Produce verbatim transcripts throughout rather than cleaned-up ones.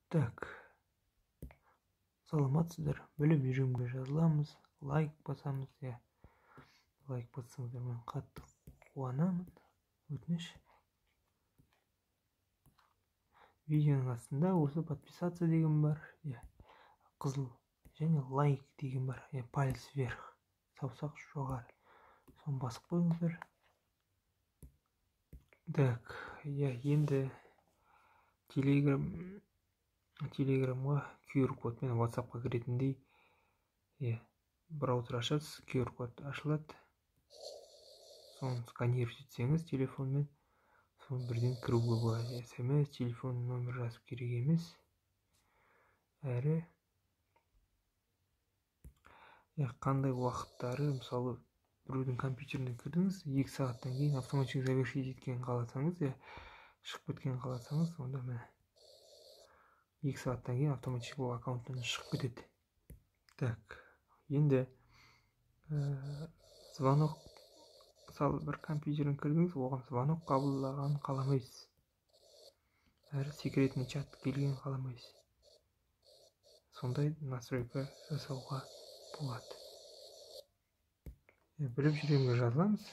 Так, саламатсыздар, білім үйренуге жазыламыз, лайк басамыз, я лайк бассаңыздар мен қатты қуанамын. Өтініш. Видеоның астында осы подписаться деген бар, я қызыл, және лайк деген бар, я палец вверх, саусақ жоғары. Соны басып қойыңыздар. Так, я енді телеграм телеграмға ку ар кодпен ватсапқа кіретіндей, е браузер ашасыз, ку ар код ашылады, соны сканировать етсеңіз телефонмен, соны бірден кіруге болады. смс, телефон номер жазып керек емес. Әрі қандай уақыттары, мысалы біреудің компьютеріне кірдіңіз, екі сағаттан кейін автоматически завершить еткен қаласаңыз, я шығып кеткен қаласаңыз, онда міне екі сағаттан кейін автоматически ол аккаунттан шығып кетеді. Так, енді звонок, мысалы бір компьютерін кірдіңіз, оған звонок қабылдаған қаламайсыз. Әрі секретный чат келген қаламайсыз. Сондай настройка жасауға болады. Біліп жүремге жазыламыз.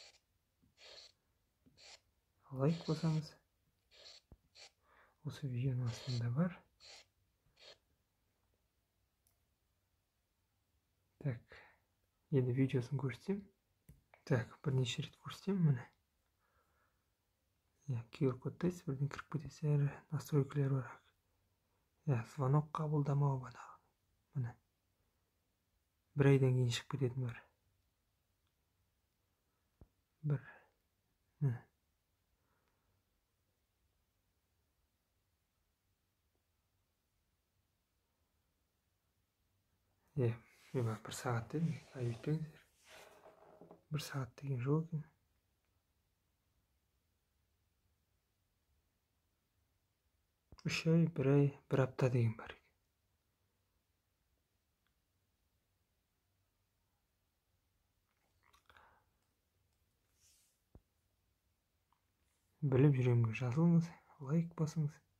Лайк басамыз. Осы видеоның астында бар. Так, енді видеосын көрсетем. Так, бірнеше рет көрсетем, міне. ку ар кодтайсыз, бірден кіріп кетесіз, әрі настройкалар бар. Звонок қабылдамау бана. Міне. Бір айдан кейін шығып кететін бар. Бір. Міне. Е, мен бір сағат дедім, айыптеңіздер. Бір сағат деген жоқ екен. Үш ай, бір ай, бір апта деген бар. Біліп жүремге жазылыңыз, лайк басыңыз.